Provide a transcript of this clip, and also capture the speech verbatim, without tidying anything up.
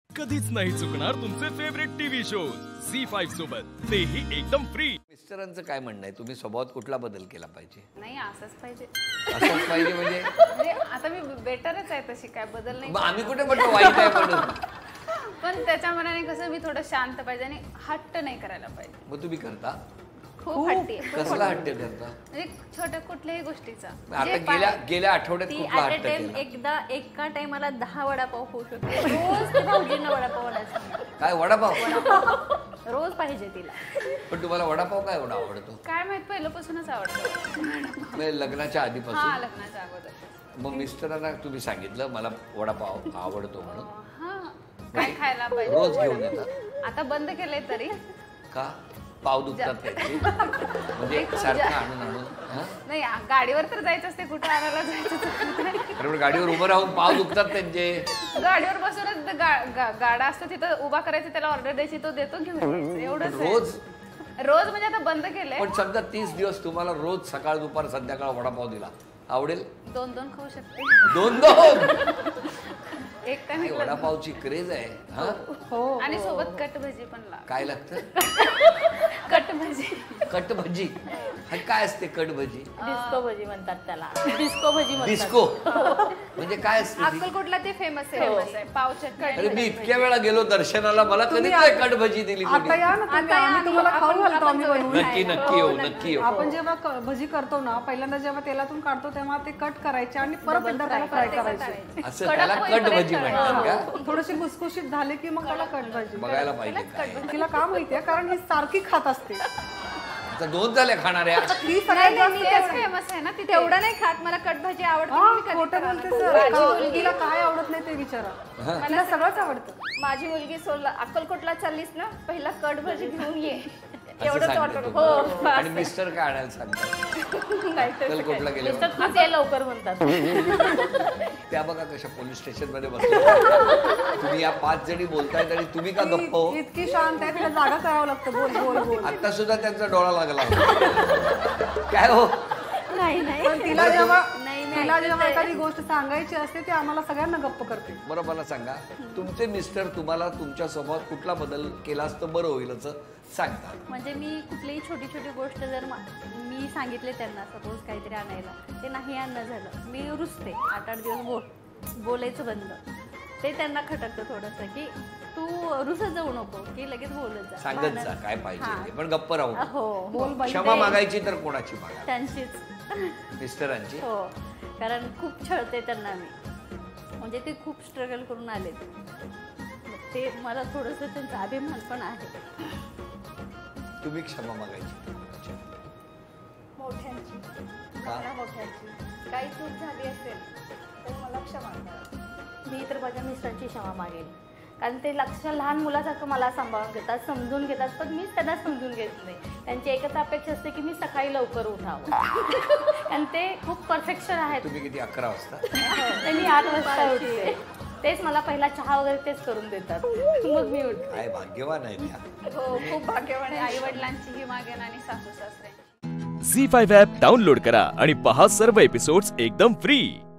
कधीच नाही चुकणार तुमचे favourite TV shows Zee five सोबत, तेही एकदम फ्री। मिस्टरांचं काय म्हणणं आहे, तुम्ही स्वभावात कुठला बदल केला पाहिजे? नाही असंच पाहिजे असंच पाहिजे म्हणजे म्हणजे आता मी बेटरच आहे, तशी काय बदल नाही। मग आम्ही कुठे म्हणतो वाईट आहे म्हणून, पण त्याच्या मनाने कसं मी थोडं शांत पाहिजे आणि हट्ट नाही करायला पाहिजे। मग तुम्ही करता? खूप हट्टी आहे। कसला हट्ट करता? म्हणजे छोट्या कुठल्याही गोष्टीचा। आता गेल्या गेल्या आठवड्यात ती कुठला ॲट हट्ट अ टाइम केला? एकदा एका टाइमाला दहा वडापाव खाऊ शकते रोज. ती भाऊजींना वडापाव आवडायचा, काय वडापाव? रोज पाहिजे तिला। पण तुम्हाला वडापाव काय एवढा आवडतो? काय माहित पहिल्यापासूनच आवडतं म्हणजे लग्नाच्या हा आधीपासून? लग्नाच्या अगोदर। मग मिस्टरांना तुम्ही सांगितलं मला वडापाव आवडतो म्हणून? हा काय खायला पाहिजे? रोज घेऊन येतात? आता बंद केलंय तरी। का पाव दुखतात त्याचे म्हणजे सारखं आणून आणून? नाही गाडीवर तर जायचं असते, कुठं आणायला जायचं? अरे गाडीवर उभं राहून पाव दुखतात त्यांचे? गाडीवर बसूनच गाडा असतो तिथं उभा करायचं, त्याला ऑर्डर द्यायची, तो देतो घेऊन एवढंच। रोज रोज म्हणजे आता बंद केलंय। पण समजा तीस दिवस तुम्हाला रोज सकाळ दुपार संध्याकाळ वडापाव दिला, आवडेल? दोन दोन खाऊ शकते। दोन दोन एक काय नाही, वडापावची क्रेज आहे हा? हो आणि सोबत कट भजी पण लाव। काय लागतं? कट भजी। कट भजी काय असते? कट भजी डिस्को भजी म्हणतात त्याला, डिस्को भजी म्हणतात। डिस्को म्हणजे काय असते? अक्कलकोटला ते फेमस आहे, फेमस आहे पाव चटणी। अरे मी इतक्या वेळा गेलो दर्शनाला, मला कधी काय कट भजी दिली? आता या ना तुम्ही, आम्ही तुम्हाला खाऊ घालतो आम्ही बनवून। नक्की नक्की येऊ नक्की येऊ। आपण जेव्हा भजी करतो ना, पहिल्यांदा जेव्हा तेलातून काढतो तेव्हा ते कट करायचे आणि परत एकदा त्याला फ्राय करायचे। असं त्याला कट भजी म्हणतात का? थोडीशी खुसखुशीत झाले की मग त्याला कट भजी। बघायला पाहिजे काय तिला का माहितीये, कारण ही सारखी खात असते। आता दोन झाले खाणाऱ्या। ही सगळ्यात जास्त फेमस आहे ना ती। तेवढं नाही खात, मला कट भजी आवडते। खोटं बोलते सर, तिला काय आवडत नाही ते विचारा, मला सगळंच आवडतं। माझी मुलगी सोला अक्कलकोटला चाललीस ना, पहिला कट भजी घेऊन ये, असं एवढंच सांगते ऑर्डर। तुम्हाला. हो आणि मिस्टर काय आणायला सांगतात? अक्कलकोटला गेले तूच ये लवकर म्हणतात। त्या बघा कशा पोलीस स्टेशन मध्ये बसल्या, तुम्ही या पाच जणी बोलतायत आणि तुम्ही का गप्प हो? इतकी शांत आहे, तिला जागा करावं लागतं, बोल बोल बोल। आता सुद्धा त्यांचा डोळा लागला काय हो? नाही नाही, पण तिला जेव्हा नाही तिला जेव्हा एखादी गोष्ट सांगायची असते ती आम्हाला सगळ्यांना गप्प करते। बरं मला सांगा, तुमचे मिस्टर तुम्हाला तुमच्या स्वभावात कुठला बदल केला असतं बरं होईल असं सांगतात? म्हणजे मी कुठलीही छोटी छोटी गोष्ट जर मी सांगितले त्यांना, सपोज काहीतरी आणायला, ते नाही आणणं झालं, मी रुसते, आठ आठ दिवस बोल बोलायचं बंद। ते त्यांना खटकतं थोडंसं की तू रुसत जाऊ नको, की लगेच बोलत जा, सांगत जा काय पाहिजे, पण गप्प राहू नका. हो बोल, क्षमा मागायची तर कोणाची मागा? त्यांचीच, मिस्टरांची। हो कारण खूप छळते त्यांना मी, म्हणजे ते खूप स्ट्रगल करून आले, ते मला थोडंसं त्यांचा अभिमान पण आहे। तुम्ही क्षमा मागायची मोठ्यांची, मोठ्यांची काही चूक झाली असेल तर मला क्षमा करा। मी तर माझ्या मिस्टरांची क्षमा मागेल, कारण ते लक्ष लहान मुलासारखं मला सांभाळून घेतात, समजून घेतात, पण मीच त्यांना समजून घेत नाही। त्यांची एकच अपेक्षा असते की मी सकाळी लवकर उठावं, आणि ते खूप परफेक्शन आहेत। तुम्ही किती? अकरा वाजता? मी आठ वाजता उठते, तेच मला पहिला चहा वगैरे तेच करून देतात, मग मी उठते। काय भाग्यवान आहे त्या। हो खूप भाग्यवान आहे, आई वडिलांची ही मागेन आणि सासू सासऱ्यांची। झी फाईव्ह ॲप डाउनलोड करा आणि पहा सर्व एपिसोड्स एकदम फ्री।